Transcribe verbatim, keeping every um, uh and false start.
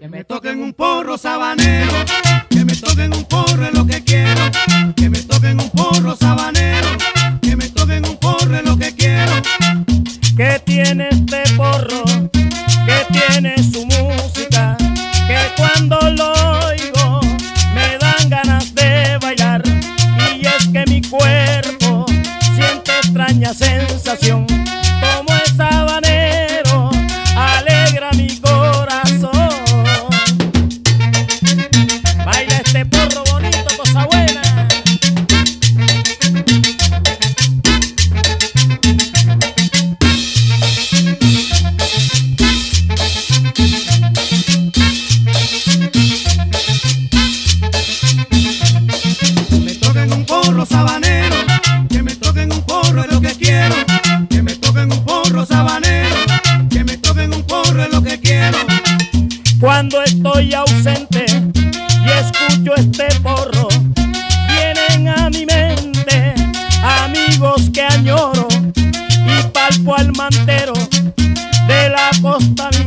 me toquen un porro sabanero, que me toquen un porro es lo que quiero, que me toquen un porro sabanero, que me toquen un porro es lo que quiero. Que tiene este porro, que tiene su música, que cuando lo oigo me dan ganas de bailar, y es que mi cuerpo siente extraña sensación, como es sabanero, alegra mi corazón. Baila este porro bonito, cosa buena. Que me toquen un porro sabanero, que me toquen un porro es lo que quiero, que me toquen un porro sabanero, que me toquen un porro es lo que quiero. Cuando estoy ausente y escucho este porro, vienen a mi mente amigos que añoro, y palpo al mantero de la costa